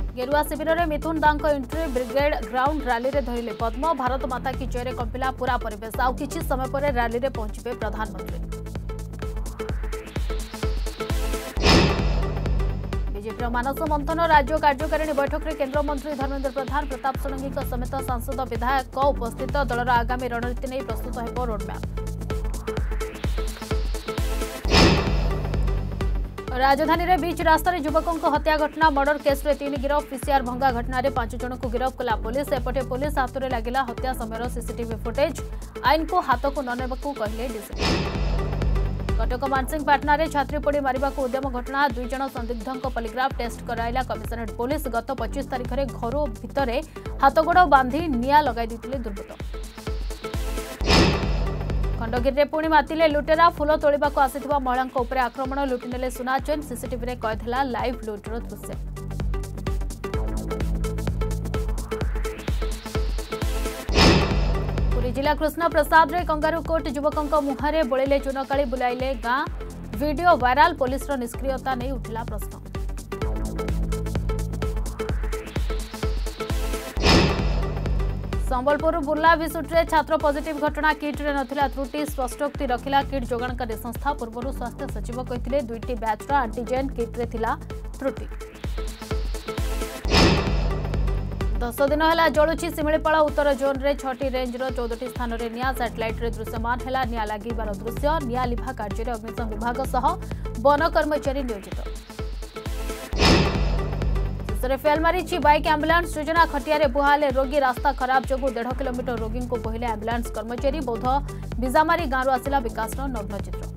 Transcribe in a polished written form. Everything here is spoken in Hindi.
गेरुआ शिविर में मिथुन दांग एंट्री ब्रिगेड ग्राउंड रैली रे धरिले पद्म भारत माता की जय रे कंपिला पूरा परिवेश आउ किछि समय पर रैली रे पहुंचबे प्रधानमंत्री। बीजेपी मानस मंथन राज्य कार्यकारिणी बैठक में केंद्र मंत्री धर्मेंद्र प्रधान प्रताप षडंगी समेत सांसद विधायक उपस्थित दलर आगामी रणनीति नहीं प्रस्तुत हो रोडमैप। राजधानी रे बीच रास्ता युवकों हत्या घटना मर्डर केस रे 3 गिरफ पीसीआर भंगा घटना रे 5 जन को गिरफ कला पुलिस एपटे पुलिस हाथ में लगिला हत्या समय सीसीटीवी फुटेज आईन को हाथ को न नेबाकू कहले डीसीपी। कटक मानसिंहपाटना रे छात्री पोड़ी मारिबा को उद्यम घटना 2 जन संदिग्धों पॉलीग्राफ टेस्ट कराइला कमिशनरेट पुलिस गत 25 तारिख रे घर भितरे हाथगोड़ बांधी निया लगाई दिथिले दुर्बृत्त। खंडगिरी पुणी मातिले लुटेरा फूल तोड़ा आसिथिबा महिलांक उपरे आक्रमण लुटिनेले सुना चेन सीसीटीवी रे कैद हैला लाइव लुटर दृश्य। पुरी जिला कृष्ण प्रसाद रे कंगारू कोट युवकों मुहारे बोलिले चुनकाली बुलाइले गां वीडियो वायरल पुलिस रो निष्क्रियता नहीं उठिला प्रश्न। संबलपुर बुर्ला विसुट्रे छात्र पॉजिटिव घटना किट रे नथिला त्रुटि स्पष्टोक्ति रखिला किट जोगाणकारी संस्था पूर्व स्वास्थ्य सचिव कहते 2टी बैचर आंटीजेन किट रे थिला त्रुटि। 10 दिन है जलुची सिमिलीपाल उत्तर जोन रे 6टी रेंज रो 14टी स्थान रे निया सैटेलाइट रे दृश्यमान है निया लागिबार दृश्य निया लिभा कार्य अग्निशम विभाग सह वन कर्मचारी नियोजित। फेल मारी बाइक आंबुलांस योजना खटिया बुहाले रोगी रास्ता खराब जो 1.5 किलोमीटर रोगी को बोहिले आंबुलांस कर्मचारी बौद्ध बिजामारी गांव आसिला विकास नग्न चित्र।